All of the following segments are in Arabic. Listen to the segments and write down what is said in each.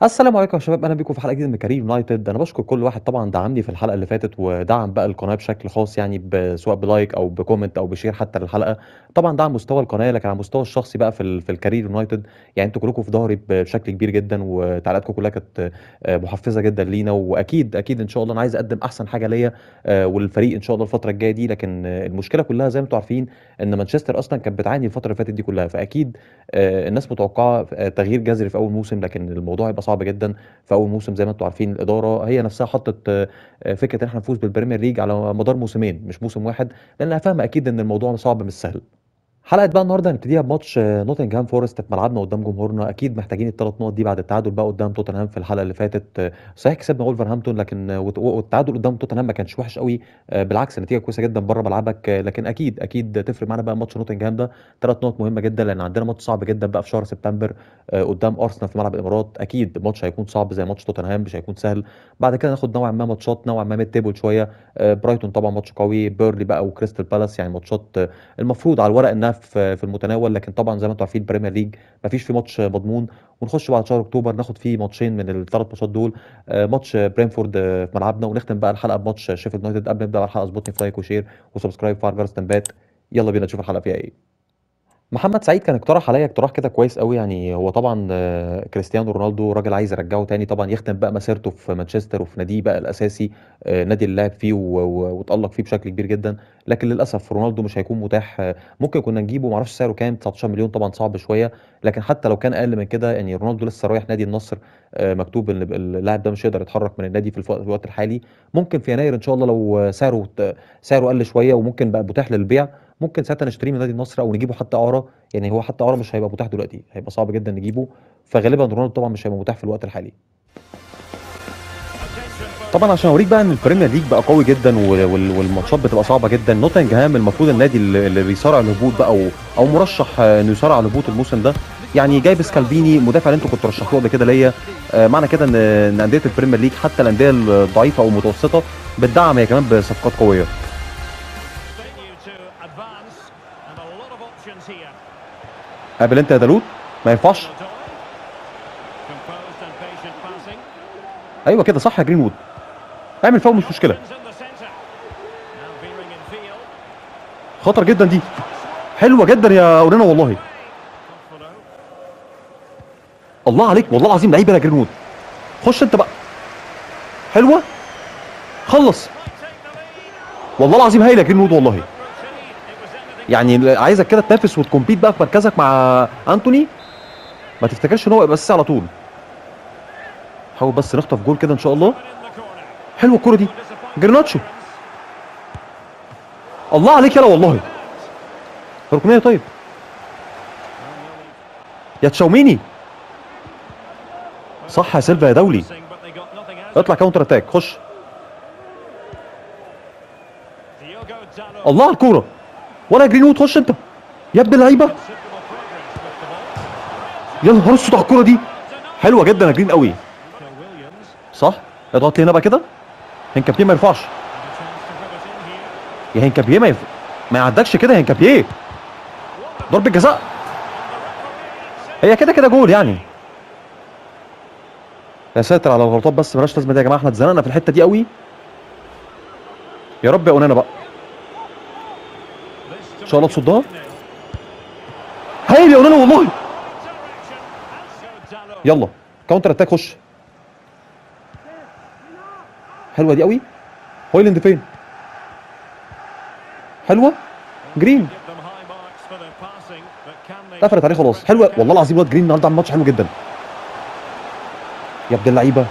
السلام عليكم يا شباب، اهلا بيكم في حلقه جديده من كارير يونايتد. انا بشكر كل واحد طبعا دعمني في الحلقه اللي فاتت ودعم بقى القناه بشكل خاص، يعني سواء بلايك او بكومنت او بشير حتى للحلقه. طبعا ده على مستوى القناه، لكن على المستوى الشخصي بقى في الكارير يونايتد يعني انتوا كلكم في ظهري بشكل كبير جدا، وتعليقاتكم كلها كانت محفزه جدا لينا. واكيد اكيد ان شاء الله انا عايز اقدم احسن حاجه ليا وللفريق ان شاء الله الفتره الجايه دي. لكن المشكله كلها زي ما انتم عارفين ان مانشستر اصلا كانت بتعاني الفتره اللي فاتت دي كلها، فاكيد الناس متوقعه تغيير جذري في اول موسم، لكن الموضوع هيبقى صعب جدا في اول موسم. زي ما انتم عارفين الاداره هي نفسها حطت فكره ان احنا نفوز بالبريمير ليج على مدار موسمين مش موسم واحد، لانها فاهمه اكيد ان الموضوع صعب مش سهل. حلقة بقى النهارده هنبتديها بماتش نوتنجهام فورست في ملعبنا قدام جمهورنا. اكيد محتاجين الثلاث نقط دي بعد التعادل بقى قدام توتنهام في الحلقه اللي فاتت. صحيح كسبنا ولفرهامبتون، لكن والتعادل قدام توتنهام ما كانش وحش قوي. بالعكس النتيجه كويسه جدا بره ملعبك. لكن اكيد اكيد تفرق معانا بقى ماتش نوتنجهام ده. ثلاث نقط مهمه جدا لان عندنا ماتش صعب جدا بقى في شهر سبتمبر قدام ارسنال في ملعب الامارات. اكيد الماتش هيكون صعب زي ماتش توتنهام، مش هيكون سهل. بعد كده ناخد نوعا ما ماتشات نوعا ما ميد تيبل شويه. برايتون طبعا ماتش قوي، بيرلي بقى وكريستال بالاس، يعني ماتشات المفروض على الورق انها في المتناول. لكن طبعا زي ما انتم عارفين البريمير ليج ما فيش فيه ماتش مضمون. ونخش بعد شهر اكتوبر ناخد فيه ماتشين من الثلاث ماتشات دول. ماتش برينفورد في ملعبنا، ونختم بقى الحلقه بماتش شيفيلد يونايتد. قبل ما نبدا الحلقه اظبطني في لايك وشير وسبسكرايب وفعل جرس التنبيهات. يلا بينا نشوف الحلقه فيها ايه. محمد سعيد كان اقترح عليا اقتراح كده كويس قوي. يعني هو طبعا كريستيانو رونالدو راجل عايز يرجعه تاني، طبعا يختم بقى مسيرته في مانشستر وفي ناديه بقى الاساسي، نادي اللي لعب فيه وتألق فيه بشكل كبير جدا. لكن للاسف رونالدو مش هيكون متاح. ممكن كنا نجيبه، معرفش سعره كام، 19 مليون طبعا صعب شويه. لكن حتى لو كان اقل من كده، يعني رونالدو لسه رايح نادي النصر، مكتوب ان اللاعب ده مش هيقدر يتحرك من النادي في الوقت الحالي. ممكن في يناير ان شاء الله لو سعره قل شويه وممكن بقى متاح للبيع، ممكن ساعتها نشتريه من نادي النصر او نجيبه حتى اعاره. يعني هو حتى اعاره مش هيبقى متاح دلوقتي، هيبقى صعب جدا نجيبه. فغالبا رونالدو طبعا مش هيبقى متاح في الوقت الحالي. طبعا عشان اوريك بقى ان البريمير ليج بقى قوي جدا والماتشات بتبقى صعبه جدا. نوتنجهام المفروض النادي اللي بيصارع الهبوط بقى او مرشح انه يصارع الهبوط الموسم ده. يعني جايب سكالفيني مدافع اللي انتوا كنتوا رشحتوه قبل كده ليا. معنى كده ان انديه البريمير ليج حتى الانديه الضعيفه او المتوسطه بتدعم هي كمان بصفقات قويه. قابل انت يا دالوت، ما ينفعش. ايوه كده صح يا جرين وود، اعمل فاول مش مشكله. خطر جدا دي، حلوه جدا يا اورينا والله. الله عليك والله العظيم، لعيب يا جرين وود. خش انت بقى، حلوه، خلص. والله العظيم هايل يا جرين وود والله. يعني عايزك كده تنافس وتكمبيت بقى في مركزك مع انتوني، ما تفتكرش ان هو يبقى اساسي على طول. حاول بس نخطف جول كده ان شاء الله. حلوه الكوره دي، جرناتشو. الله عليك يلا والله. ركنيه طيب يا تشاوميني. صح يا سيلفا يا دولي. اطلع كاونتر اتاك، خش. الله على الكوره، ولا جرين وود. خش انت يا ابن اللعيبه. يا نهار اسود على الكوره دي، حلوه جدا يا جرين قوي. صح، اضغط هنا بقى كده. هنكابيه ما يرفعش يا هنكابيه، ما يعدكش كده يا هنكابيه. ضربه جزاء، هي كده كده جول يعني. يا ساتر على الغلطات، بس مالهاش لازمه دي يا جماعه، احنا اتزنقنا في الحته دي قوي. يا رب يا اونانا بقى ان شاء الله تصدها. هايل يا اونانا والله. يلا كاونتر اتاك، خش. حلوه دي قوي. هويلاند فين؟ حلوه جرين، قفلت عليه خلاص. حلوه والله العظيم، واد جرين النهارده عامل ماتش حلو جدا يا ابن اللعيبه.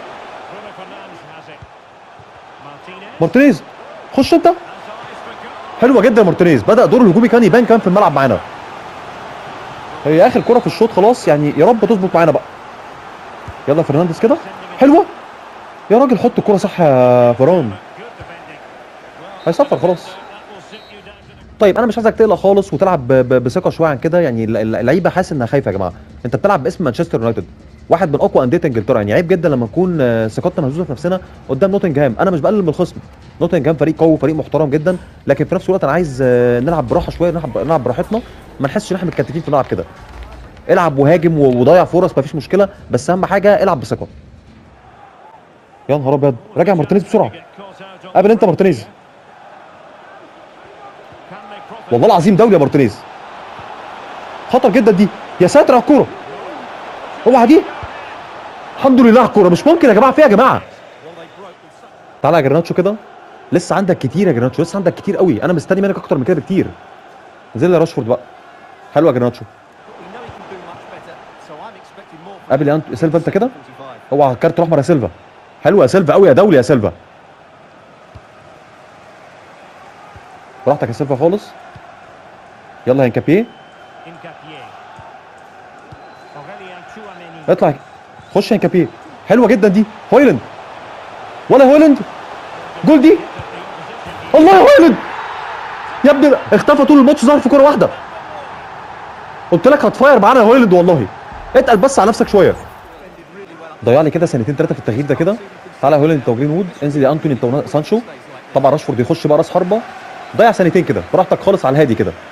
مارتينيز، خش انت. حلوه جدا مارتينيز، بدا دور الهجومي كان يبان كمان في الملعب معانا. هي اخر كره في الشوط خلاص، يعني يا رب تظبط معانا بقى. يلا فرنانديز كده، حلوه يا راجل. حط الكره صح يا فران، هيصفر خلاص. طيب انا مش عايزك تقلق خالص وتلعب بثقه شويه عن كده. يعني اللعيبه حاسس انها خايفه يا جماعه. انت بتلعب باسم مانشستر يونايتد، واحد من اقوى انديه انجلترا. يعني عيب جدا لما نكون ثقتنا مهزوزه في نفسنا قدام نوتنجهام. انا مش بقلل من الخصم، نوتنجهام فريق قوي وفريق محترم جدا، لكن في نفس الوقت انا عايز نلعب براحه شويه، نلعب براحتنا، ما نحسش ان احنا متكتفين في الملعب كده. العب وهاجم وضيع فرص مفيش مشكله، بس اهم حاجه العب بثقه. يا نهار ابيض، راجع مارتينيز بسرعه. قابل انت مارتينيز، والله العظيم دولي يا مارتينيز، خطر جدا دي. يا ساتر على الكوره، اوعى دي. الحمد لله على الكوره، مش ممكن يا جماعه فيها يا جماعه. تعالى يا جرناتشو كده، لسه عندك كتير يا جرناتشو، لسه عندك كتير قوي، انا مستني منك اكتر من كده بكتير. انزل يا راشفورد بقى. حلوه يا جرناتشو. قابل يا سيلفا انت كده، اوعى الكارت الاحمر يا سيلفا. حلوه يا سيلفا قوي يا دولي يا سيلفا. براحتك يا سيلفا خالص. يلا يا انكابيه، اطلع خش يا انكابيه. حلوه جدا دي. هويلاند، ولا هويلاند جول دي. الله يا هويلاند يا ابني، اختفى طول الماتش، ظهر في كوره واحده. قلت لك هتفاير معانا يا هويلاند والله. اتقل بس على نفسك شويه. ضيع لي كده سنتين ثلاثه في التغيير ده كده. تعالى يا هويلاند انت وجرين وود، انزل يا انتوني انت وسانشو. طبعا راشفورد يخش بقى راس حربه. ضيع سنتين كده براحتك خالص على الهادي كده.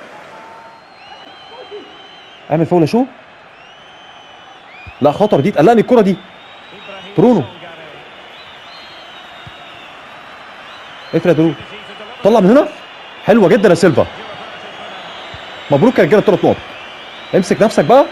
اعمل فاول شو. لا خطر دي، تقلقني الكره دي. برونو، افرد برونو، طلع من هنا. حلوه جدا يا سيلفا. مبروك يا رجاله، 3 نقط. امسك نفسك بقى،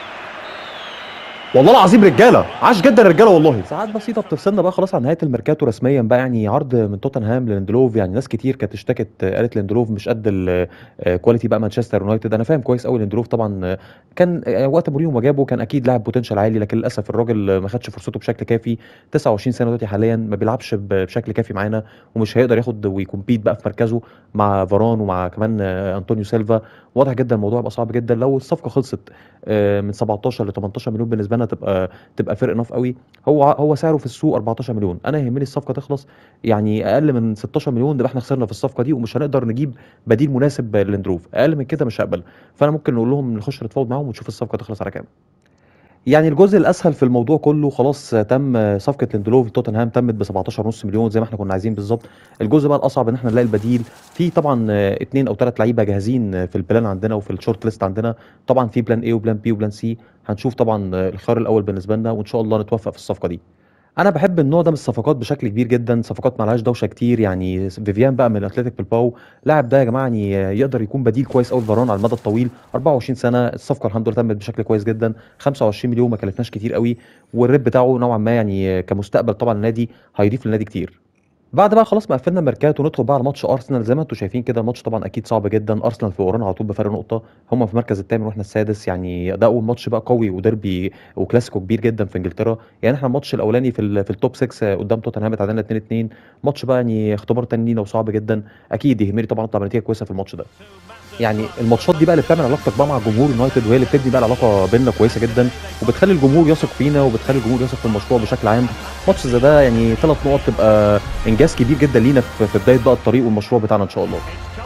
والله العظيم رجاله، عاش جدا يا رجاله والله. ساعات بسيطه بتفصلنا بقى خلاص عن نهايه الميركاتو رسميا بقى، يعني عرض من توتنهام لليندلوف. يعني ناس كتير كانت اشتكت، قالت ليندلوف مش قد الكواليتي بقى مانشستر يونايتد. انا فاهم كويس قوي ليندلوف طبعا، كان وقت مورينيو ما جابه كان اكيد لاعب بوتنشال عالي، لكن للاسف الراجل ما خدش فرصته بشكل كافي. 29 سنه دلوقتي حاليا، ما بيلعبش بشكل كافي معانا، ومش هيقدر ياخد ويكمبيت بقى في مركزه مع فاران ومع كمان انطونيو سيلفا. واضح جدا الموضوع يبقى صعب جدا لو الصفقه خلصت من 17 ل 18 مليون. بالنسبه لنا تبقى فرق انف قوي. هو سعره في السوق 14 مليون، انا يهمني الصفقه تخلص. يعني اقل من 16 مليون نبقى احنا خسرنا في الصفقه دي، ومش هنقدر نجيب بديل مناسب للندروف. اقل من كده مش هقبل. فانا ممكن نقول لهم نخش نتفاوض معاهم ونشوف الصفقه تخلص على كام. يعني الجزء الاسهل في الموضوع كله خلاص تم، صفقه ليندلوف توتنهام تمت ب 17.5 مليون زي ما احنا كنا عايزين بالظبط. الجزء بقى الاصعب ان احنا نلاقي البديل. في طبعا 2 أو 3 لعيبه جاهزين في البلان عندنا وفي الشورت ليست عندنا. طبعا في بلان اي وبلان بي وبلان سي. هنشوف طبعا الخيار الاول بالنسبه لنا، وان شاء الله نتوفق في الصفقه دي. انا بحب النوع ده من الصفقات بشكل كبير جدا، صفقات ما لهاش دوشه كتير. يعني فيفيان بقى من اتلتيك بالباو، لاعب ده يا جماعه يعني يقدر يكون بديل كويس قوي لفاران على المدى الطويل. 24 سنه، الصفقه الحمد لله تمت بشكل كويس جدا. 25 مليون ما كلفناش كتير قوي، والريت بتاعه نوعا ما يعني كمستقبل طبعا النادي هيضيف للنادي كتير. بعد بقى خلاص ما قفلنا الميركاتو وندخل بقى على ماتش ارسنال. زي ما انتم شايفين كده الماتش طبعا اكيد صعب جدا. ارسنال في ورانا على طول بفرق نقطه، هم في المركز الثامن واحنا السادس. يعني ده اول ماتش بقى قوي وديربي وكلاسيكو كبير جدا في انجلترا. يعني احنا الماتش الاولاني في التوب 6 قدام توتنهام اتعادلنا 2-2. ماتش بقى يعني اختبار تاني لينا وصعب جدا. اكيد يهمني طبعا اطلع بنتيجه كويسه في الماتش ده. يعني الماتشات دي بقى اللي بتعمل علاقتك بقى مع جمهور يونايتد، وهي اللي بتبني بقى العلاقه بيننا كويسه جدا، وبتخلي الجمهور يثق فينا وبتخلي الجمهور يثق في المشروع بشكل عام. ماتش زي ده يعني 3 نقط تبقى انجاز كبير جدا لينا في بدايه بقى الطريق والمشروع بتاعنا ان شاء الله.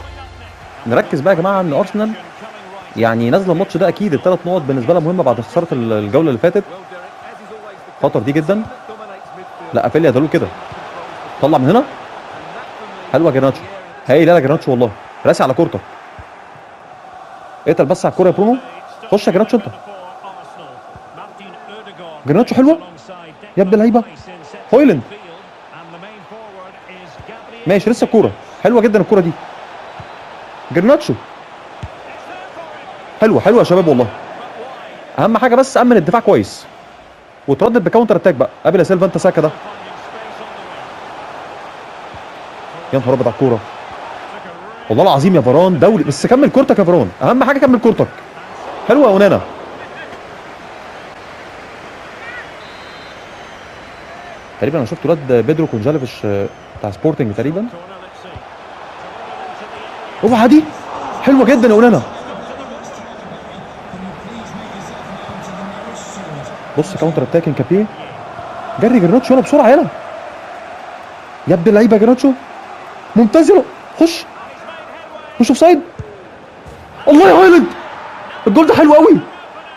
نركز بقى يا جماعه ان ارسنال يعني نازله الماتش ده اكيد ال3 نقط بالنسبه لها مهمه بعد خساره الجوله اللي فاتت. خطر دي جدا. لا افيليا دالو كده، طلع من هنا. حلوه جرناتشو، هايل يا جرناتشو والله، راسي على كورتك. اتقل بس على الكوره يا برونو. خش يا جرناتشو انت. جرناتشو حلوه يا ابن اللعيبه. هويلاند ماشي، لسه الكوره حلوه جدا الكوره دي. جرناتشو حلوه حلوه يا شباب والله. اهم حاجه بس امن الدفاع كويس وتردد بكاونتر اتاك بقى. قابل يا سيلفا انت ساكا ده. يا نهار ابيض على الكوره، والله العظيم يا فاران دولي. بس كمل كورتك يا فاران، اهم حاجه كمل كورتك. حلوه يا اونانا. تقريبا انا شفت ولاد بيدرو كونجاليفيش بتاع سبورتنج تقريبا. اوعى دي، حلوه جدا يا اونانا. بص كاونتر اتاك كابيه. جري جرناتشو يلا بسرعه يلا يا ابن اللعيبه. جرناتشو ممتاز يلا. خش مش اوف سايد. الله يا هايلاند، الجول ده حلو قوي.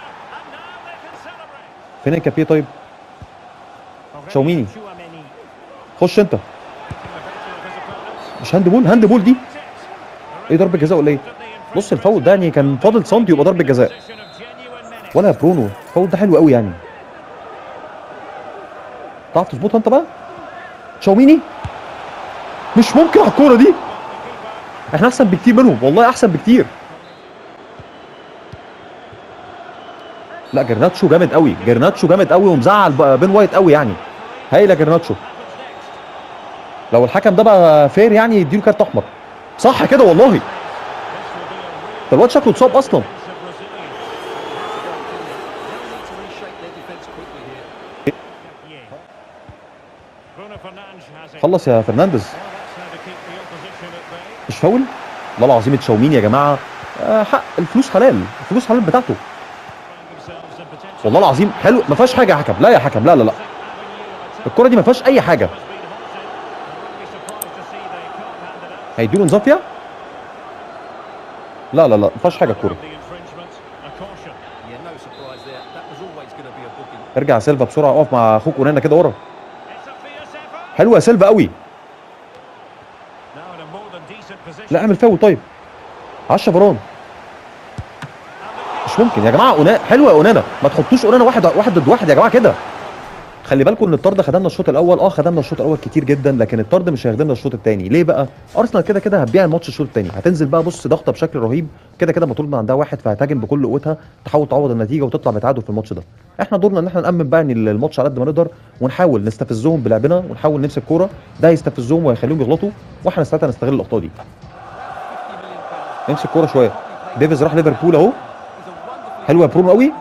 فين كابيه طيب؟ شاوميني خش انت. مش هاند بول، هاند بول دي ايه؟ ضربه جزاء ولا ايه؟ بص الفاول ده يعني كان فاضل سنتي يبقى ضربه جزاء. ولا يا برونو الفاول ده حلو قوي يعني. تعرف تظبطها انت بقى؟ تشاوميني مش ممكن على الكوره دي. احنا احسن بكتير منهم والله، احسن بكتير. لا جرناتشو جامد قوي، جرناتشو جامد قوي ومزعل بين وايت قوي يعني. هايله جرناتشو. لو الحكم ده بقى فير يعني يديله كارت احمر. صح كده والله. ده الواد شكله اتصاب اصلا. خلص يا فرنانديز. مش فاول؟ والله العظيم تشاوميني يا جماعه. حق الفلوس حلال، الفلوس حلال بتاعته. والله العظيم حلو، ما فيهاش حاجه يا حكم. لا يا حكم، لا لا لا، الكره دي ما فيهاش اي حاجه. هيديله انذار فيها؟ لا لا لا، ما فيهاش حاجه الكوره. ارجع يا سيلفا بسرعه، اقف مع اخوك اونانا كده ورا. حلوه يا سيلفا قوي. لا اعمل فاول طيب. 10 فران. مش ممكن يا جماعه. اونانا حلوه يا اونانا، ما تحطوش اونانا واحد ضد واحد يا جماعه كده. خلي بالكم ان الطرد خدمنا الشوط الاول، خدمنا الشوط الاول كتير جدا، لكن الطرد مش هيخدمنا الشوط الثاني. ليه بقى؟ ارسنال كده كده هتبيع الماتش الشوط الثاني، هتنزل بقى بص ضغطه بشكل رهيب، كده كده مطلوب من عندها واحد، فهتهاجم بكل قوتها تحاول تعوض النتيجه وتطلع بتعادل في الماتش ده. احنا دورنا ان احنا نامن بقى ان الماتش على قد ما نقدر، ونحاول نستفزهم بلعبنا ونحاول نمسك كوره، ده هيستفزهم وهيخليهم يغلطوا، واحنا ساعتها نستغل الاخطاء دي. امسك كوره شويه. ديفيز راح ليفربول اهو. حلوه يا برونو قوي.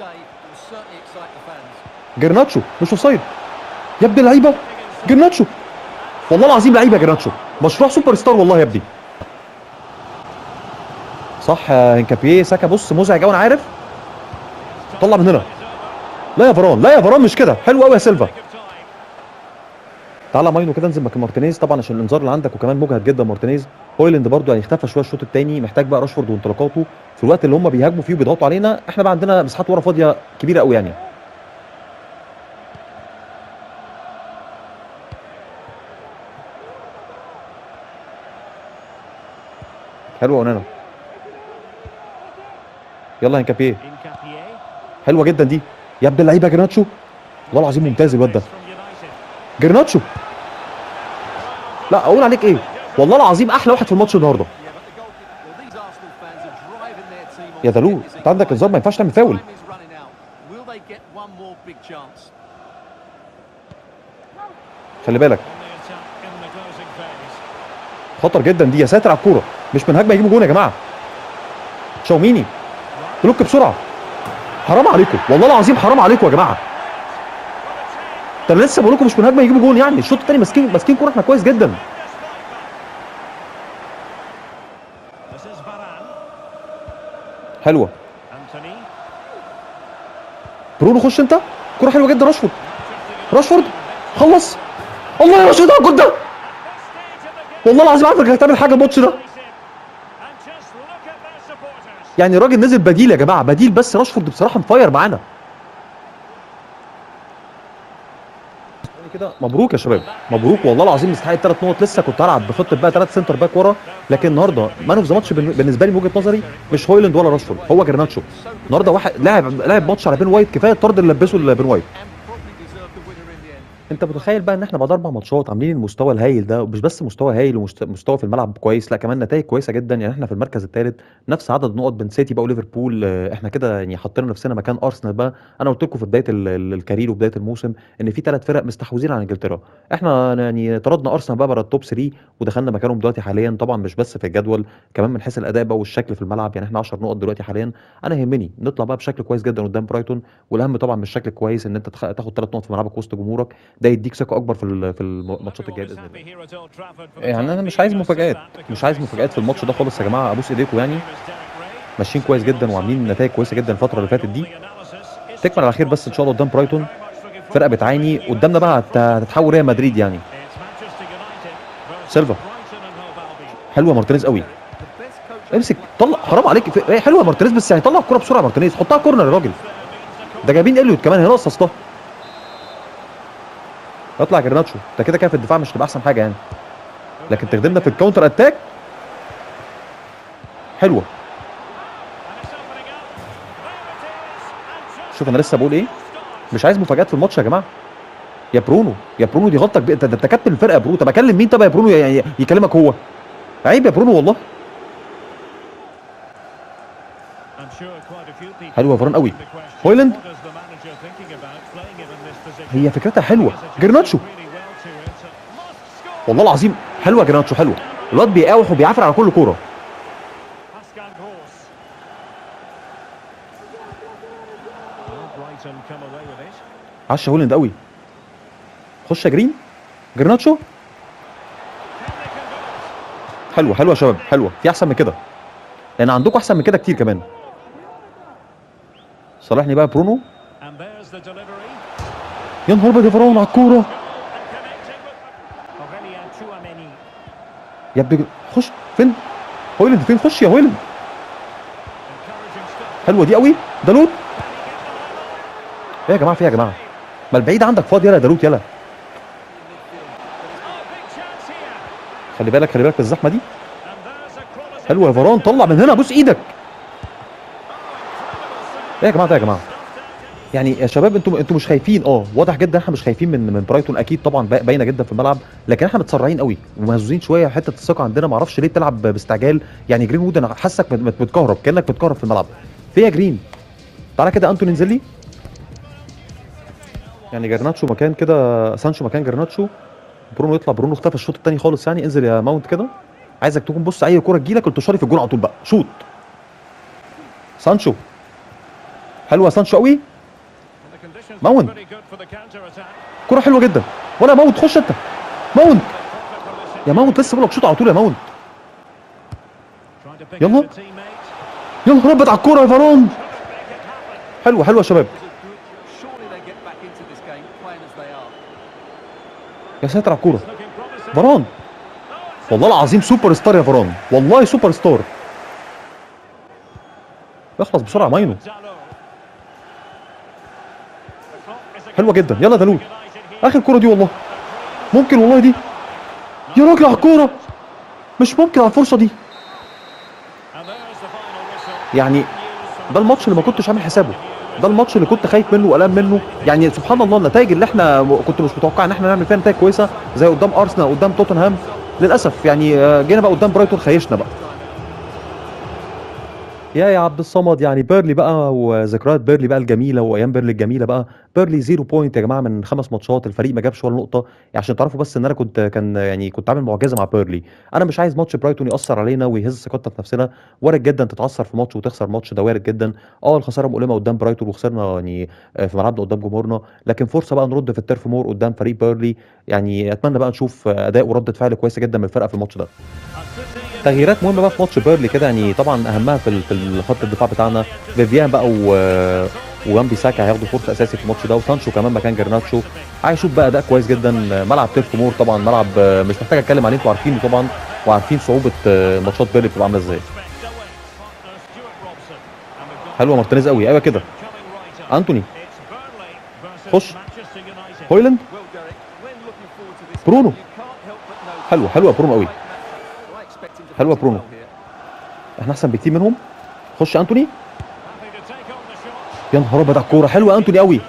جرناتشو مش اوفسايد يا ابن اللعيبه. جرناتشو والله العظيم لعيبه. جرناتشو مشروع سوبر ستار والله يا ابني. صح هنكابيه. ساكا بص مزعج قوي انا عارف. طلع من هنا. لا يا فران، لا يا فران، مش كده. حلو قوي يا سيلفا. تعالى ماينو كده انزل مكان مارتينيز طبعا عشان الانذار اللي عندك، وكمان مجهد جدا مارتينيز. هويلاند برده يعني اختفى شويه الشوط الثاني، محتاج بقى راشفورد وانطلاقاته في الوقت اللي هم بيهاجموا فيه وبيضغطوا علينا. احنا بقى عندنا مساحات ورا فاضيه كبيره قوي يعني. حلوه اونانا. يلا هنكابيه. حلوه جدا دي يا ابن اللعيبه. جرناتشو والله العظيم ممتاز الواد ده. جرناتشو لا اقول عليك ايه، والله العظيم احلى واحد في الماتش النهارده. يا دالو انت عندك انذار، ما ينفعش تعمل فاول. خلي بالك خطر جدا دي. يا ساتر على الكوره، مش من هجمه يجيبوا جون يا جماعه. تشاوميني بلوك بسرعه. حرام عليكم والله العظيم، حرام عليكم يا جماعه. ده انا لسه بقول لكم مش من هجمه يجيبوا جون يعني. الشوط الثاني ماسكين كوره احنا كويس جدا. حلوه برونو. خش انت. كوره حلوه جدا. راشفورد. راشفورد خلص. الله يا راشفورد على الجول ده. والله العظيم عارف انك هتعمل حاجه الماتش ده يعني. الراجل نزل بديل يا جماعه، بديل، بس راشفورد بصراحه مفاير معانا كده. مبروك يا شباب، مبروك والله العظيم. نستحق الثلاث نقط. لسه كنت هلعب بخطه بقى 3 سنتر باك ورا، لكن النهارده مان اوف ذا ماتش بالنسبه لي من وجهه نظري مش هويلاند ولا راشفورد، هو جرناتشو. النهارده واحد لاعب ماتش على بين وايت. كفايه الطرد اللي لبسه لبين وايت. انت متخيل بقى ان احنا بعد 4 ماتشات عاملين المستوى الهايل ده، ومش بس مستوى هايل ومستوى في الملعب كويس، لا كمان نتائج كويسه جدا يعني. احنا في المركز الثالث، نفس عدد نقط بين سيتي بقى وليفربول. احنا كده يعني حطينا نفسنا مكان ارسنال بقى. انا قلت لكم في بدايه الكارير وبدايه الموسم ان في 3 فرق مستحوذين على انجلترا. احنا يعني طردنا ارسنال بقى بره التوب 3 ودخلنا مكانهم دلوقتي حاليا. طبعا مش بس في الجدول، كمان من حيث الاداء بقى والشكل في الملعب يعني. احنا 10 نقط دلوقتي حاليا. انا يهمني نطلع بقى بشكل كويس جدا قدام برايتون، والاهم طبعا مش الشكل كويس ان انت تاخد 3 نقط في ملعبك وسط جمهورك. ده يديك ثقه اكبر في الماتشات الجايه باذن الله. يعني انا مش عايز مفاجآت، مش عايز مفاجآت في الماتش ده خالص يا جماعه. ابوس ايديكم يعني. ماشيين كويس جدا وعاملين نتائج كويسه جدا الفتره اللي فاتت دي. تكمل على خير بس ان شاء الله قدام برايتون. فرقه بتعاني قدامنا بقى، هتتحول ريال مدريد يعني. سيلفا حلوه. مارتينيز قوي. امسك طلع. حرام عليك. حلوه مارتينيز، بس يعني طلع الكوره بسرعه. مارتينيز حطها كورنر يا راجل. ده جايبين اليوت كمان، هي ناقصه اصلا. اطلع جرناتشو. انت كده كده في الدفاع مش هتبقى احسن حاجه يعني، لكن تخدمنا في الكاونتر اتاك. حلوه. شوف انا لسه بقول ايه، مش عايز مفاجآت في الماتش يا جماعه. يا برونو يا برونو، دي غلطه كبيره. انت كابتن الفرقه يا برونو. طب اكلم مين طب يا برونو يعني يكلمك هو؟ عيب يا برونو والله. حلوه فران قوي. هويلاند هي فكرتها حلوه. جرناتشو والله العظيم حلوه. جرناتشو حلوه. الواد بيقاوح وبيعافر على كل كوره. عشا هويلاند قوي. خش يا جرين. جرناتشو حلوه حلوه يا شباب، حلوه. في احسن من كده لان عندكم احسن من كده كتير كمان. صالحني بقى برونو. يا نهار ابيض يا فرعون على الكوره يا ابني. خش فين هويلاند؟ فين؟ خش يا هويلاند. حلوه دي قوي. دالوت ايه يا جماعه؟ في يا جماعه؟ ما البعيد عندك فاضي. يلا يا دالوت يلا. خلي بالك خلي بالك من الزحمه دي. حلوه يا فران. طلع من هنا. بص ايدك. ايه يا جماعه ده يا جماعه؟ يعني يا شباب انتوا مش خايفين. واضح جدا احنا مش خايفين من برايتون. اكيد طبعا باينه جدا في الملعب، لكن احنا متسرعين قوي ومهزوزين شويه. حته الثقه عندنا ما اعرفش ليه بتلعب باستعجال. يعني جرين وود انا حاسك متكهرب، كانك متكهرب في الملعب. في يا جرين تعالى كده. انتوني انزل لي. يعني جرناتشو مكان كده، سانشو مكان جرناتشو. برونو يطلع. برونو اختفى الشوط الثاني خالص. يعني انزل يا ماونت كده. عايزك تكون بص اي كوره تجيلك انتشاري في الجون على طول بقى. شوط سانشو. حلوه سانشو قوي. ماونت كرة حلوه جدا. ولا ماونت خش انت. ماونت يا ماونت لسه بقول لك شوط على طول يا ماونت. يلا يا نهار ابيض على الكوره يا فران. حلوه حلوه يا شباب. يا ساتر على الكوره. فران والله العظيم سوبر ستار يا فران. والله سوبر ستار. اخلص بسرعه ماينو. حلوه جدا. يلا دالوت اخر كوره دي. والله ممكن. والله دي يا راجل على الكوره. مش ممكن على الفرصه دي. يعني ده الماتش اللي ما كنتش عامل حسابه. ده الماتش اللي كنت خايف منه وقلقان منه. يعني سبحان الله النتائج اللي احنا كنت مش متوقع ان احنا نعمل فيها نتائج كويسه زي قدام ارسنال قدام توتنهام. للاسف يعني جينا بقى قدام برايتون خيشنا بقى. يا عبد الصمد يعني بيرلي بقى وذكريات بيرلي بقى الجميله وايام بيرلي الجميله بقى. بيرلي 0 بوينت يا جماعه من 5 ماتشات. الفريق ما جابش ولا نقطه. يعني عشان تعرفوا بس ان انا كنت عامل معجزه مع بيرلي. انا مش عايز ماتش برايتون ياثر علينا ويهز ثقتنا في نفسنا. وارد جدا تتعثر في ماتش وتخسر ماتش. ده وارد جدا. الخساره مؤلمه قدام برايتون وخسرنا يعني في ملعبنا قدام جمهورنا. لكن فرصه بقى نرد في التيرف مور قدام فريق بيرلي. يعني اتمنى بقى نشوف اداء ورده فعل كويسه جدا من الفرقه في الماتش ده. تغييرات مهمه بقى في ماتش بيرلي كده. يعني طبعا اهمها في خط الدفاع بتاعنا. فيفيان بقى وجنبي ساكا هياخدوا فرصه اساسي في الماتش ده. وسانشو كمان مكان جرناتشو. هيشوف بقى اداء كويس جدا. ملعب تيرف مور طبعا ملعب مش محتاج اتكلم عليه. انتوا عارفينه طبعا وعارفين صعوبه ماتشات بيرلي بتبقى عامله ازاي. حلوه مارتينيز قوي. ايوه كده. انتوني خش. هويلاند. برونو حلوه حلوه برونو قوي. حلوه برونو. احنا احسن بكتير منهم. خش انتوني. يا نهار ابيض على الكوره. حلوه انتوني قوي.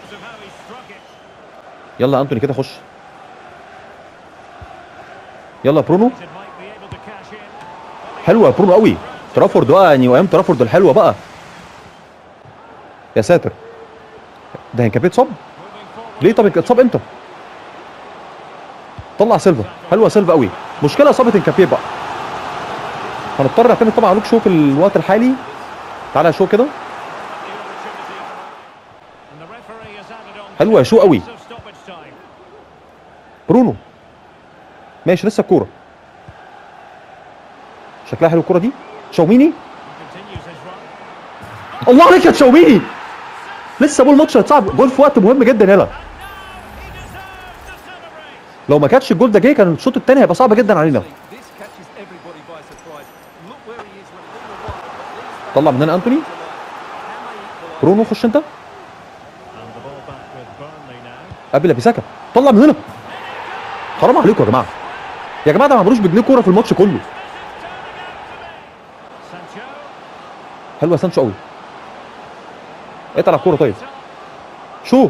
يلا انتوني كده خش. يلا برونو. حلوه برونو قوي. ترافورد بقى يعني وايام ترافورد الحلوه بقى. يا ساتر. ده هنكابي اتصاب ليه؟ طب اتصاب امتى؟ طلع سيلفا. حلوه سيلفا قوي. مشكله اصابه انكابي بقى. هنضطر نعتمد طبعا على لوك شو في الوقت الحالي. تعالى يا شو كده. حلوه يا شو قوي. برونو ماشي. لسه الكوره شكلها حلو الكوره دي. تشاوميني. الله عليك يا تشاوميني. لسه بقول الماتش هيتصعب. جول في وقت مهم جدا. يلا لو ما كانش الجول ده جه كان الشوط الثاني هيبقى صعب جدا علينا. طلع من هنا انتوني. برونو خش انت. قبل بيساكا. طلع من هنا. حرام عليكم يا جماعه. يا جماعه ده ما عملوش بجنيه كوره في الماتش كله. حلوه سانشو قوي. اتقل على الكوره. طيب شو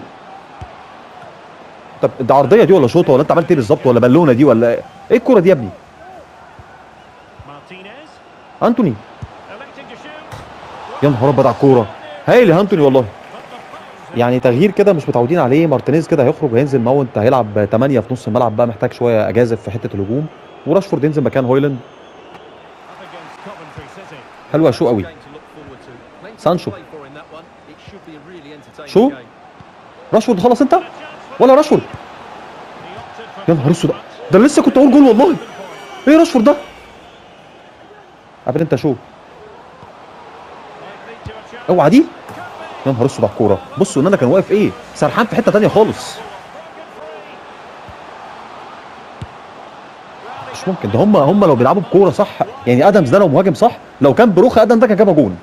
طب ده عرضيه دي ولا شوطه ولا انت عملت ايه بالظبط ولا بالونه دي ولا ايه الكوره دي يا ابني؟ انتوني يا نهار ابيض على الكوره. هايل يا انتوني والله. يعني تغيير كده مش متعودين عليه. مارتينيز كده هيخرج وهينزل ماونت هيلعب 8 في نص الملعب بقى، محتاج شويه اجازف في حته الهجوم، وراشفورد ينزل مكان هويلاند. حلوه شو قوي. سانشو شو راشفورد خلص انت ولا راشفورد؟ يا نهار اسود ده لسه كنت اقول جول والله. ايه راشفورد ده؟ قابل انت شو اوعى دي. يا نهار اسود على الكوره. بصوا ان انا كان واقف ايه سرحان في حته ثانيه خالص. مش ممكن ده هم لو بيلعبوا بكوره صح يعني ادمز ده لو مهاجم صح لو كان بروخه ادم ده كان جاب جون.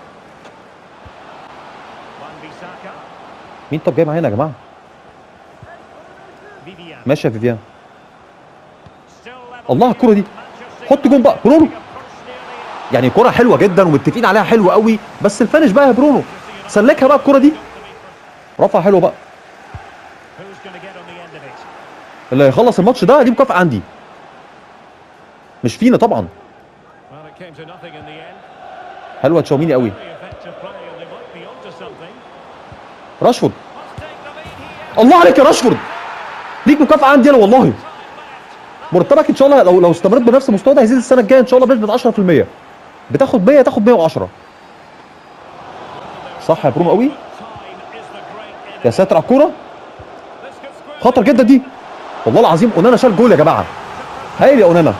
مين طب جاي معانا يا جماعه؟ ماشي يا فيفيان. الله الكوره دي حط جون بقى برونو. يعني كوره حلوه جدا ومتفقين عليها حلوه قوي بس الفينش بقى يا برونو. سلكها بقى الكوره دي. رفع حلو بقى. اللي هيخلص الماتش ده دي مكافأة عندي. مش فينا طبعا. حلوه تشاوميني قوي. راشفورد الله عليك يا راشفورد. ليك مكافأة عندي انا والله. مرتبك ان شاء الله لو استمرت بنفس المستوى ده هيزيد السنه الجايه ان شاء الله بنسبه 10%. بتاخد 100 تاخد 110. صح يا برونو قوي. يا ساتر على الكوره. خطر جدا دي. والله العظيم اونانا شال جول يا جماعه. هايل يا اونانا.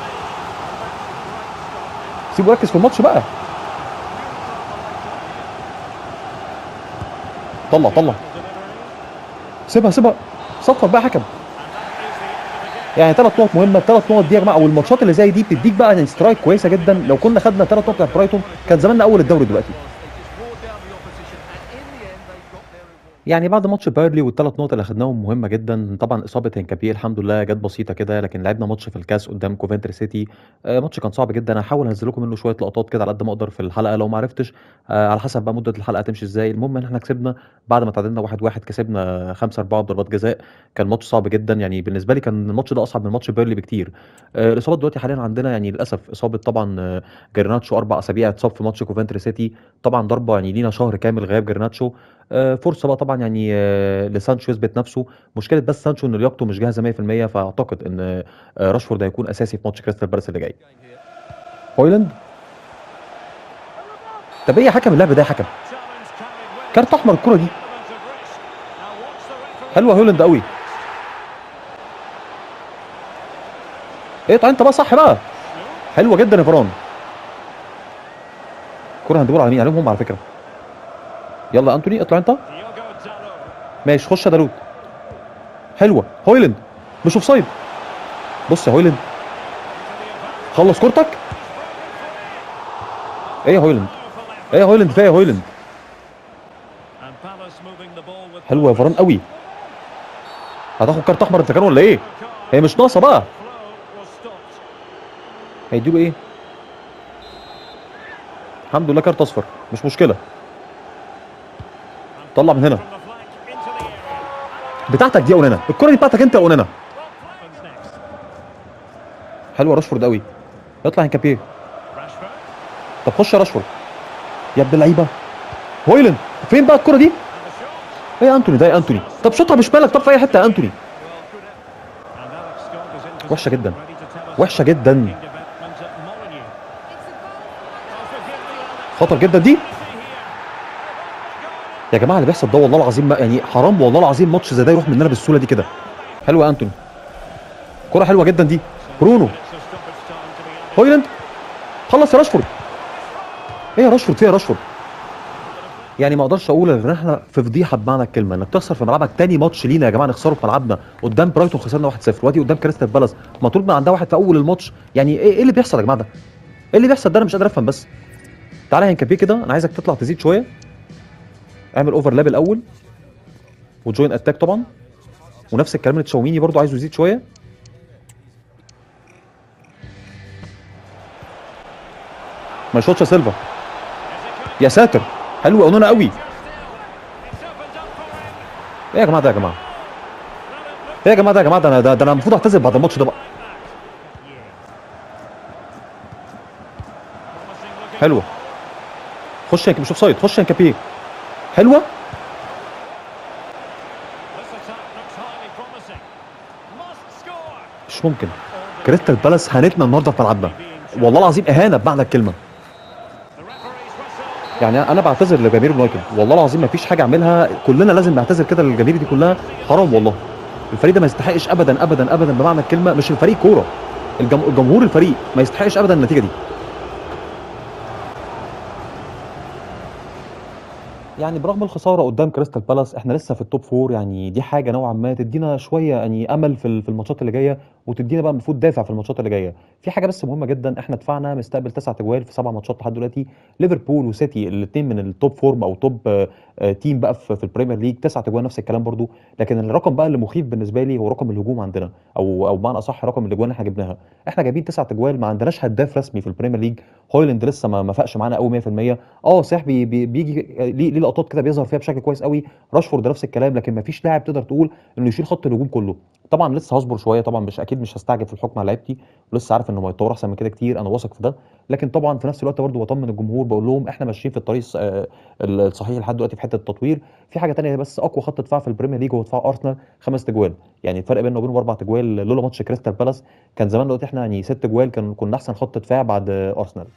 سيبه يركز في الماتش بقى. طلع سيبها صفر بقى حكم. يعني 3 نقط مهمه. 3 نقط دي يا جماعه والماتشات اللي زي دي بتديك بقى يعني سترايك كويسه جدا. لو كنا خدنا 3 نقط بتاع برايتون كان زماننا اول الدوري دلوقتي. يعني بعد ماتش بايرلي والثلاث نقط اللي اخدناهم مهمه جدا. طبعا اصابه هنكابيه الحمد لله جت بسيطه كده لكن لعبنا ماتش في الكاس قدام كوفنتري سيتي. ماتش كان صعب جدا. هحاول انزل لكم منه شويه لقطات كده على قد ما اقدر في الحلقه لو ما عرفتش على حسب بقى مده الحلقه تمشي ازاي. المهم ان احنا كسبنا بعد ما تعادلنا 1-1 كسبنا 5-4 بضربات جزاء. كان ماتش صعب جدا يعني بالنسبه لي كان الماتش ده اصعب من ماتش بايرلي بكتير. الاصابات دلوقتي حاليا عندنا يعني للاسف اصابه طبعا جرناتشو 4 اسابيع اتصاب في ماتش كوفنتري سيتي. طبعا ضربه يعني لينا شهر كامل غياب جرناتشو. فرصه بقى طبعا يعني لسانشو يثبت نفسه. مشكله بس سانشو ان لياقته مش جاهزه 100% فاعتقد ان راشفورد هيكون اساسي في ماتش كريستال بالاس اللي جاي. هويلاند. طب ايه يا حكم اللعب ده يا حكم؟ كارت احمر الكره دي. حلوه هويلاند قوي. ايه طيب انت بقى صح بقى. حلوه جدا يا فران. كره هندبور على مين؟ عليهم هم على فكره. يلا يا انتوني اطلع انت. ماشي خش يا دالوت. حلوه هويلاند مش اوف سايد. بص يا هويلاند خلص كورتك. ايه يا هويلاند ايه يا هويلاند فيها يا هويلاند. حلوه يا فران قوي. هتاخد كارت احمر انت كان ولا ايه؟ هي مش ناقصه بقى. هيديله ايه؟ الحمد لله كارت اصفر مش مشكله. طلع من هنا. بتاعتك دي يا اونانا. الكره دي بتاعتك انت يا اونانا. حلوه راشفورد قوي. يطلع هنكابيه. طب خش يا راشفورد يا ابن اللعيبه. هويلاند فين بقى الكره دي؟ ايه يا انتوني ده يا انتوني. طب شوطها بشمالك طب في اي حته يا انتوني. وحشه جدا وحشه جدا. خطر جدا دي يا جماعه. اللي بيحصل ده والله العظيم يعني حرام والله العظيم ماتش زي ده يروح مننا بالسهوله دي كده. حلوه يا انتوني. كره حلوه جدا دي. برونو. هويلاند خلص يا راشفورد. ايه يا راشفورد فيها يا راشفورد. يعني ما اقدرش اقول ان احنا في فضيحه بمعنى الكلمه انك تخسر في ملعبك. تاني ماتش لينا يا جماعه نخسره في ملعبنا. قدام برايتون خسرنا 1-0 وادي قدام كريستال بالاس مطرود من عندها واحد في اول الماتش. يعني ايه اللي بيحصل يا جماعه ده؟ ايه اللي بيحصل ده انا مش قادر افهم. بس تعالى يا هنكابيه كده انا عايزك تطلع تزيد شويه. اعمل اوفرلاب الاول وجوين اتاك طبعا. ونفس الكلام لتشاوميني برضو عايزه يزيد شويه. ما يشوطش يا سيلفا. يا ساتر حلو اونانا قوي. ايه يا جماعه ده يا جماعه؟ ايه يا جماعه ده يا جماعه؟ ده انا المفروض اعتذر بعد الماتش ده بقى. حلوه. خش مش اوف سايد، خش يا كابيه. حلوه. مش ممكن. كريستال بالاس هانتنا النهارده في ملعبنا، والله العظيم اهانه بمعنى الكلمه. يعني انا بعتذر لجماهير اليونايتد، والله العظيم ما فيش حاجه اعملها، كلنا لازم نعتذر كده للجماهير دي كلها. حرام والله، الفريق ده ما يستحقش ابدا ابدا ابدا بمعنى الكلمه، مش الفريق كوره، الجمهور الفريق ما يستحقش ابدا النتيجه دي. يعني برغم الخساره قدام كريستال بالاس احنا لسه في التوب فور، يعني دي حاجه نوعا ما تدينا شويه يعني امل في الماتشات اللي جايه، وتدينا بقى المفروض دافع في الماتشات اللي جايه. في حاجه بس مهمه جدا، احنا دفاعنا مستقبل 9 اجوال في 7 ماتشات لحد دلوقتي. ليفربول وسيتي الاثنين من التوب فورم او توب تيم بقى في البريمير ليج 9 اجوال نفس الكلام برضو. لكن الرقم بقى اللي مخيف بالنسبه لي هو رقم الهجوم عندنا، او بمعنى اصح رقم الاجوال اللي احنا جبناها. احنا جايبين 9 اجوال، ما عندناش هداف رسمي في البريمير ليج. هويلاند لسه ما فاقش معانا قوي 100%. صح بيجي ليه لقطات كده بيظهر فيها بشكل كويس قوي. راشفورد نفس الكلام، لكن ما فيش لاعب تقدر تقول انه يشيل خط الهجوم كله. طبعا لسه هصبر شويه، طبعا مش اكيد مش هستعجل في الحكم على لعيبتي، ولسه عارف انه هيتطور احسن من كده كتير، انا واثق في ده. لكن طبعا في نفس الوقت برضه بطمن الجمهور، بقول لهم احنا ماشيين في الطريق الصحيح لحد دلوقتي في حته التطوير. في حاجه تانية بس، اقوى خط دفاع في البريمير ليج هو دفاع ارسنال 5 اجوال، يعني الفرق بيننا وبينهم 4 اجوال. لولا ماتش كريستال بالاس كان زمان دلوقتي احنا يعني 6 اجوال، كنا احسن خط دفاع بعد ارسنال.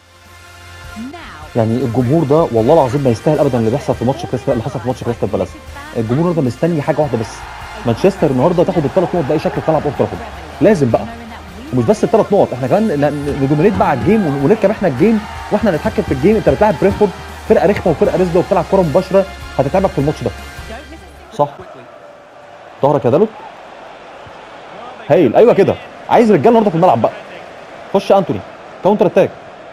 يعني الجمهور ده والله العظيم ما يستاهل ابدا اللي بيحصل في ماتش كريستال، اللي حصل في ماتش كريستال بالاس. الجمهور ده مستني حاجه واحده بس، مانشستر النهارده تاخد ال3 نقط باي شكل في ملعب اولد ترافورد، لازم بقى. ومش بس ال3 نقط، احنا كمان ندومينيت بقى على الجيم ونركب احنا الجيم واحنا نتحكم في الجيم. انت بتلعب برينفورد، فرقه رخمه وفرقه رزله وبتلعب كره مباشره، هتتعبك في الماتش ده. صح. ظهرك يا دالوت. هايل، ايوه كده، عايز رجاله النهارده في الملعب بقى. خش انتوني، كاونتر اتاك.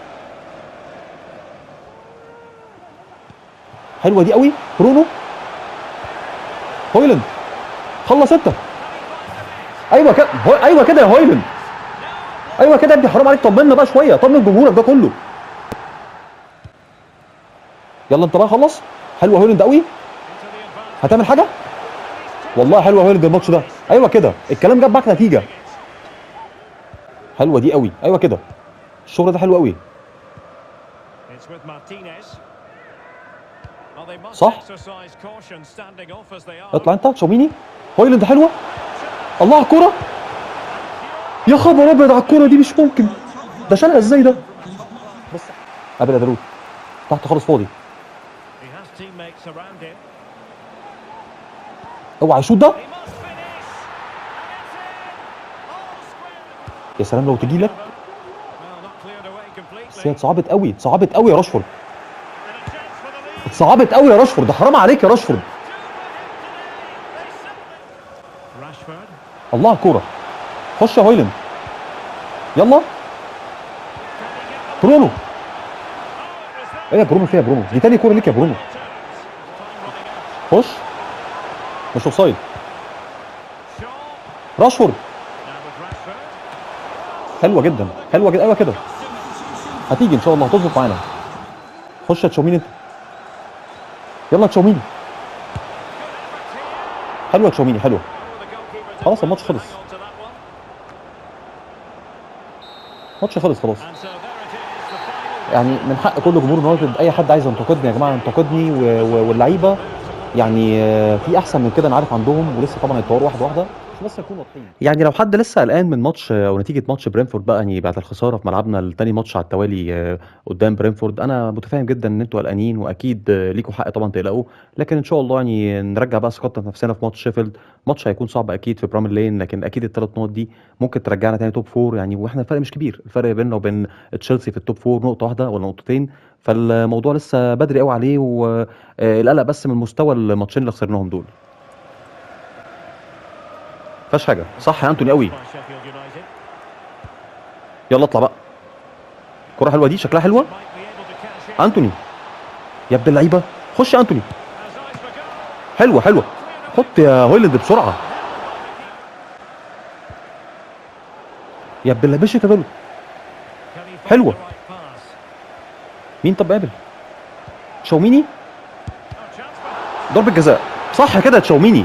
حلوه دي قوي، برونو. هويلاند خلص انت. ايوه كده، ايوه كده يا هويلاند، ايوه كده يا ابني، حرام عليك، طمنا بقى شويه، طمن جمهورك ده كله. يلا انت بقى خلص. حلوه هويلاند قوي، هتعمل حاجه والله. حلوه هويلاند الماتش ده، ايوه كده، الكلام جاب معاك نتيجه. حلوه دي قوي، ايوه كده، الشغل ده حلو قوي. صح. اطلع انت تشاوميني. هويلاند حلوه، الله على الكوره، يا خبر ابيض على الكوره دي، مش ممكن، ده شالها ازاي ده؟ بس قابل يا داروت، تحت خالص فاضي، اوعى يشوط ده. يا سلام لو تجي لك، بس هي اتصعبت قوي، اتصعبت قوي يا راشفورد، اتصعبت قوي يا راشفورد، ده حرام عليك يا راشفورد. الله على الكوره، خش يا هويلاند، يلا برونو. ايه يا برونو فيها برونو، دي تاني كوره ليك يا برونو. خش، مش اوفسايد. راشفورد حلوه جدا، حلوه جدا، ايوه كده، هتيجي ان شاء الله، هتظبط معانا. خش يا تشاوميني انت، يلا تشاوميني، حلوه تشاوميني، حلوه. خلاص الماتش خلص، الماتش خلص خلاص. يعني من حق كل جمهور اليونايتد، اي حد عايز ينتقدني يا جماعه ينتقدني، واللعيبه يعني في احسن من كده انا عارف عندهم، ولسه طبعا هيتطوروا واحده واحده، مش بس نكون واضحين. يعني لو حد لسه قلقان من ماتش او نتيجه ماتش برينفورد بقى، يعني بعد الخساره في ملعبنا التاني ماتش على التوالي قدام برينفورد، انا متفاهم جدا ان انتوا قلقانين، واكيد ليكوا حق طبعا تقلقوا. لكن ان شاء الله يعني نرجع بقى ثقتنا في نفسنا في ماتش شيفيلد. ماتش هيكون صعب اكيد في برامر لين، لكن اكيد ال3 نقط دي ممكن ترجعنا تاني توب فور يعني، واحنا الفرق مش كبير، الفرق بيننا وبين تشيلسي في التوب فور نقطه واحده ولا نقطتين. فالموضوع لسه بدري قوي عليه، والقلق بس من مستوى الماتشين اللي خسرناهم دول. فيهاش حاجه، صح يا انتوني قوي. يلا اطلع بقى، كرة حلوه دي، شكلها حلوه. انتوني يا ابن اللعيبه، خش يا انتوني، حلوه حلوه، حط يا هويلاند بسرعه يا ابن اللعيبه، يا دول حلوه. مين طب قابل؟ تشاوميني، ضربه جزاء. صح كده يا تشاوميني.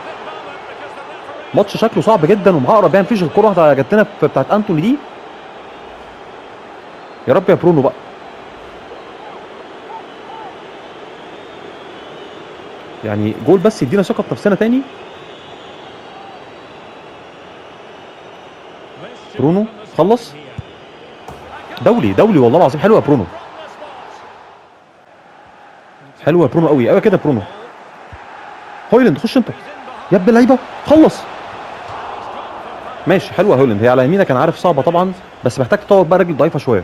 ماتش شكله صعب جدا ومعقرب يعني، مفيش الكره واحده جت لنا بتاعت انتوني دي. يا رب يا برونو بقى. يعني جول بس يدينا ثقه في نفسنا تاني. برونو خلص. دولي دولي والله العظيم. حلوه يا برونو، حلوه يا برونو قوي قوي كده برونو. هويلاند خش انت يا ابن اللعيبه، خلص. ماشي حلوه هويلاند، هي على يمينك انا عارف صعبه طبعا، بس محتاج تطور بقى رجل ضعيفه شويه.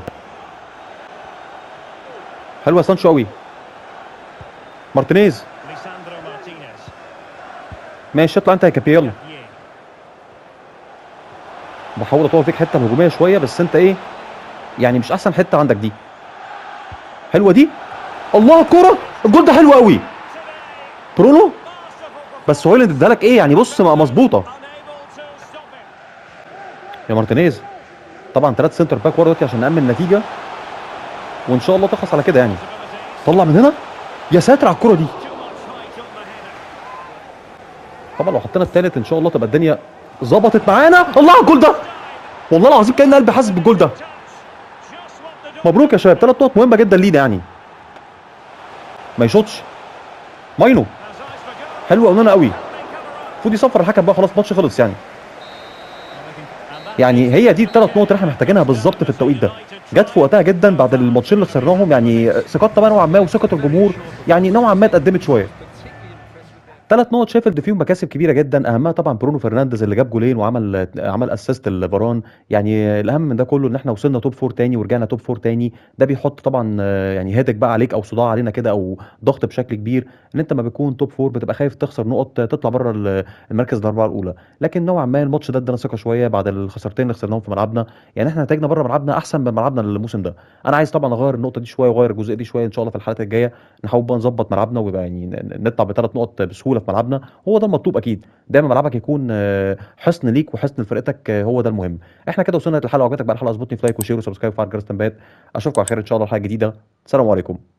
حلوه سانشو قوي. مارتينيز ماشي، اطلع انت يا كابي يلا. بحاول اطور فيك حته هجوميه شويه، بس انت ايه يعني مش احسن حته عندك دي. حلوه دي، الله الكوره، الجول ده حلو قوي. برونو بس هويلاند اداها لك ايه يعني، بص مظبوطه يا مارتينيز. طبعا 3 سنتر باك ورا دلوقتي عشان نامن النتيجه، وان شاء الله تخلص على كده يعني. طلع من هنا، يا ساتر على الكوره دي. طبعا لو حطينا الثالث ان شاء الله تبقى الدنيا ظبطت معانا. الله على الجول ده، والله العظيم كان قلبي حاسس بالجول ده. مبروك يا شباب، 3 نقط مهمه جدا لينا يعني. ما يشوطش ماينو، حلو قوي قوي. المفروض يصفر الحكم بقى، خلاص الماتش خلص يعني. يعني هي دي ال3 نقط اللي احنا محتاجينها بالظبط في التوقيت ده، جت في وقتها جدا بعد الماتشين اللي خسرناهم يعني. ثقتنا بقى نوعا ما وثقه الجمهور يعني نوعا ما اتقدمت شويه. 3 نقط شايف فيهم مكاسب كبيره جدا، اهمها طبعا برونو فرنانديز اللي جاب جولين وعمل اسيست لفاران. يعني الاهم من ده كله ان احنا وصلنا توب 4 تاني ورجعنا توب 4 تاني. ده بيحط طبعا يعني هيدك بقى عليك او صداع علينا كده او ضغط بشكل كبير، ان انت ما بتكون توب 4 بتبقى خايف تخسر نقط تطلع بره المركز الاربعه الاولى. لكن نوعا ما الماتش ده ادانا ثقه شويه بعد الخسارتين اللي خسرناهم في ملعبنا. يعني احنا نتائجنا بره ملعبنا احسن من ملعبنا الموسم ده. انا عايز طبعا اغير النقطه دي شويه واغير الجزئيه دي شويه ان شاء الله في الحلقات الجايه. نحاول بقى نظبط ملعبنا ويبقى يعني نطلع ب3 نقط بسهوله في ملعبنا. هو ده المطلوب اكيد، دايما ملعبك يكون حصن ليك وحصن لفرقتك، هو ده المهم. احنا كده وصلنا للحلقه، عجبتك بقى الحلقه اظبطني في لايك وشير وسبسكرايب وفعل جرس التنبيهات. اشوفكم على خير ان شاء الله في حلقه جديده. السلام عليكم.